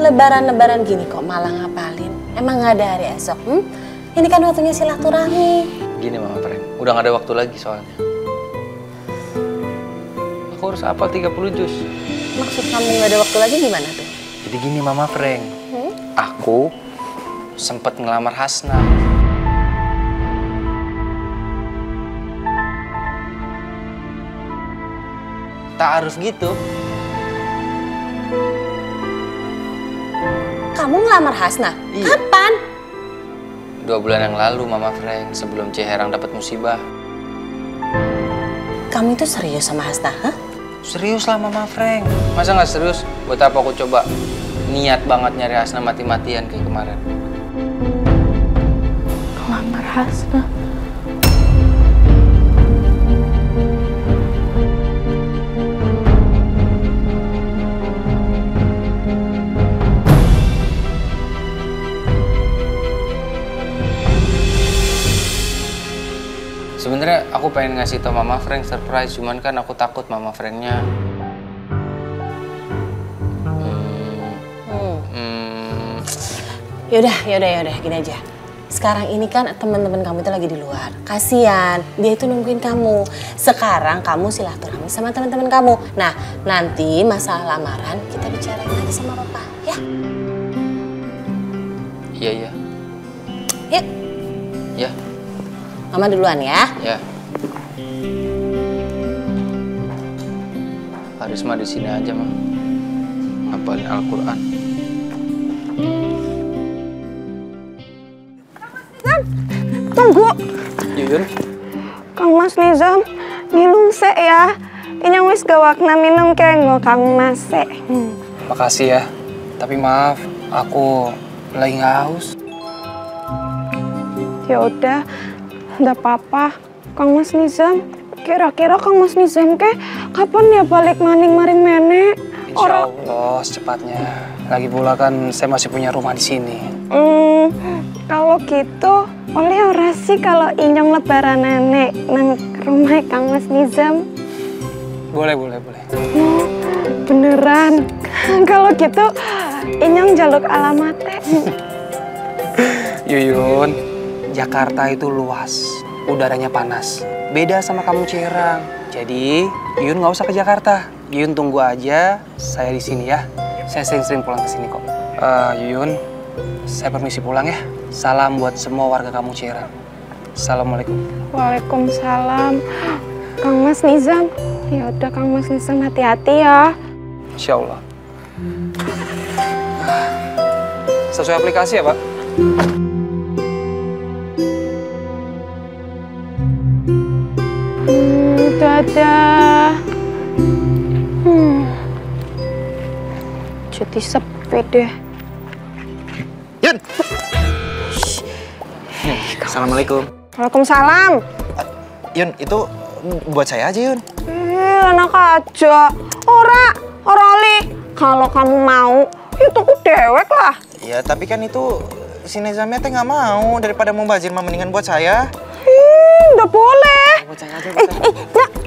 Lebaran-lebaran gini kok malah ngapalin? Emang nggak ada hari esok? Ini kan waktunya silaturahmi. Gini Mama Frank, udah gak ada waktu lagi soalnya. Aku harus hafal 30 juz. Maksud kamu nggak ada waktu lagi gimana tuh? Jadi gini Mama Frank, aku sempet ngelamar Hasna. Ta'aruf gitu. Kamu ngelamar Hasna? Iya. Kapan? 2 bulan yang lalu Mama Frank, sebelum Ciherang dapat musibah. Kamu itu serius sama Hasna, hah? Serius lah Mama Frank. Masa nggak serius? Buat apa aku coba niat banget nyari Hasna mati-matian kayak kemarin. Ngelamar Hasna? Sebenarnya aku pengen ngasih tau Mama Frank surprise, cuman kan aku takut Mama Franknya. Yaudah, gini aja. Sekarang ini kan teman-teman kamu itu lagi di luar. Kasian, dia itu nungguin kamu. Sekarang kamu silaturahmi sama teman-teman kamu. Nah, nanti masalah lamaran kita bicarain lagi sama Papa, ya? Iya. Yuk. Ya. Mama duluan ya. Ya. Harisma di sini aja, Mah. Hafalin Al-Qur'an. Tunggu. Yuyun. Kang Mas Nizam, minum sek ya. Ini wis gawakna minum kengo Kang Mas sek. Makasih ya. Tapi maaf, aku lagi nggak haus. Ya udah, nggak apa-apa. Kang Mas Nizam, kira-kira Kang Mas Nizam kapan ya balik maning maring menek? Insya Allah secepatnya. Lagi pula kan saya masih punya rumah di sini. Kalau gitu, oleh ora sih kalau inyong lebaran nenek nang rumah Kang Mas Nizam? Boleh. Oh, beneran. Kalau gitu, inyong jaluk alamatnya. Yuyun, Jakarta itu luas, udaranya panas. Beda sama kamu Ciherang. Jadi, Yuyun nggak usah ke Jakarta. Yuyun tunggu aja, saya di sini ya. Saya sering-sering pulang ke sini kok. Yuyun, saya permisi pulang ya. Salam buat semua warga kamu Ciherang. Assalamualaikum. Waalaikumsalam. Kang Mas Nizam, ya udah Kang Mas Nizam hati-hati ya. Insya Allah. Sesuai aplikasi ya, Pak? Dadah. Jadi sepi deh. Yun! Assalamualaikum. Waalaikumsalam. Yun, itu buat saya aja, Yun. Enak aja. Ora li. Kalau kamu mau, ya tuku dewek lah. Ya, tapi kan itu si Nizamnya teh nggak mau. Daripada mau bazir mah mendingan buat saya. Nggak boleh. Buat saya aja, buat saya.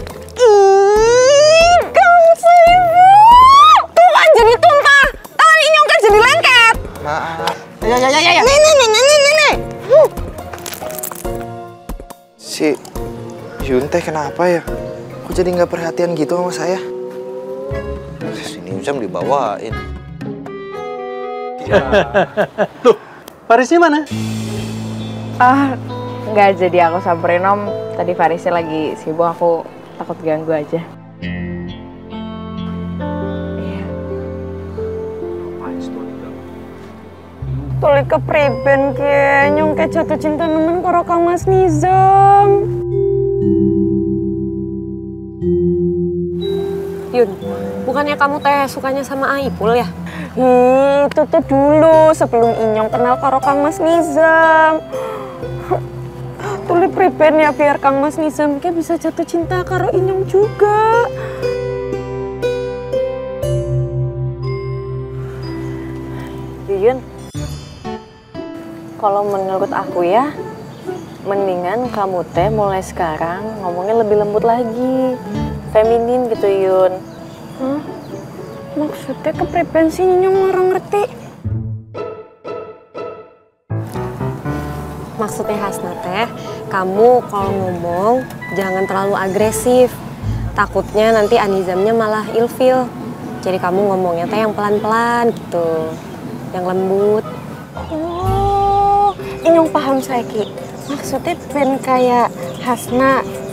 Kamu seribu. Tuh kan jadi tumpah. Tangan inyong kan jadi lengket. Maaf. Ya. Nih. Si Yun teh kenapa ya? Kok jadi nggak perhatian gitu sama saya? Si Nizam dibawain. Tuh, Farisnya mana? Nggak jadi aku samperin Om. Tadi Farisnya lagi sibuk, aku takut ganggu aja. Tuli kepriben ke nyong ke jatuh cinta nemen karo Kang Mas Nizam. Yun, bukannya kamu teh sukanya sama Aipul ya? Itu tuh dulu sebelum inyong kenal karo Kang Mas Nizam. Tuli priben ya biar Kang Mas Nizam ke bisa jatuh cinta karo inyong juga. Yuyun, kalau menurut aku ya, mendingan kamu teh mulai sekarang ngomongnya lebih lembut lagi. Feminin gitu, Yun. Hah? Maksudnya kepriben sih nyong orang ngerti? Maksudnya Hasna teh, kamu kalau ngomong jangan terlalu agresif. Takutnya nanti Anizamnya malah ilfil. Jadi kamu ngomongnya teh yang pelan-pelan gitu, yang lembut. Oh, ini yang paham saya Ki. Maksudnya pengen kayak Hasna